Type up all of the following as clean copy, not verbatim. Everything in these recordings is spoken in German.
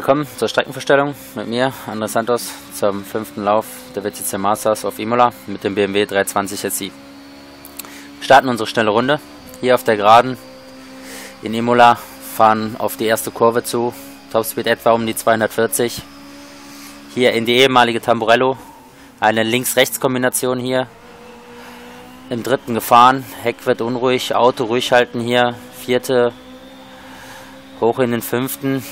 Willkommen zur Streckenvorstellung mit mir, André Santos, zum 5. Lauf der WTCC Masters auf Imola mit dem BMW 320 SI. Wir starten unsere schnelle Runde hier auf der Geraden in Imola, fahren auf die erste Kurve zu, Topspeed etwa um die 240. Hier in die ehemalige Tamburello, eine Links-Rechts-Kombination hier. Im dritten gefahren, Heck wird unruhig, Auto ruhig halten hier, vierte, hoch in den fünften.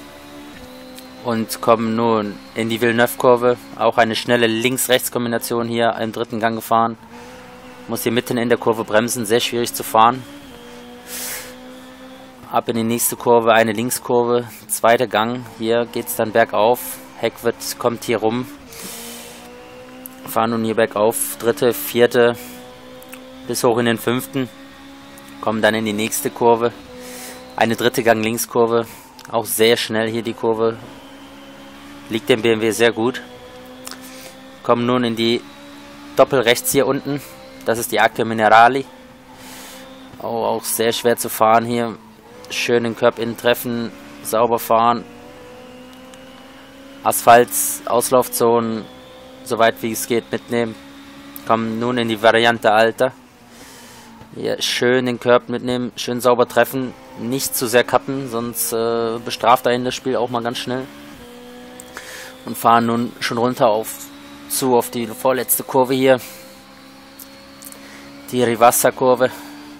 Und kommen nun in die Villeneuve-Kurve. Auch eine schnelle Links-Rechts-Kombination hier im dritten Gang gefahren. Muss hier mitten in der Kurve bremsen, sehr schwierig zu fahren. Ab in die nächste Kurve, eine Linkskurve, zweiter Gang. Hier geht es dann bergauf. Heck kommt hier rum. Fahren nun hier bergauf, dritte, vierte, bis hoch in den fünften. Kommen dann in die nächste Kurve. Eine dritte Gang Linkskurve. Auch sehr schnell hier die Kurve. Liegt dem BMW sehr gut. Kommen nun in die Doppel rechts hier unten. Das ist die Acque Minerali. Auch sehr schwer zu fahren hier. Schön den Curb innen treffen. Sauber fahren. Asphalt, Auslaufzonen, soweit wie es geht, mitnehmen. Kommen nun in die Variante Alta. Hier schön den Curb mitnehmen. Schön sauber treffen. Nicht zu sehr kappen, sonst bestraft einen das Spiel auch mal ganz schnell. Und fahren nun schon runter auf die vorletzte Kurve hier. Die Rivassa-Kurve.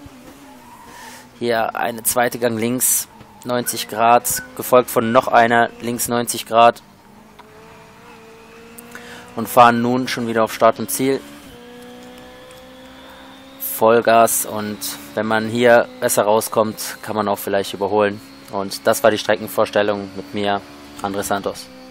Hier eine zweite Gang links, 90 Grad, gefolgt von noch einer links 90 Grad. Und fahren nun schon wieder auf Start und Ziel. Vollgas, und wenn man hier besser rauskommt, kann man auch vielleicht überholen. Und das war die Streckenvorstellung mit mir, André Santos.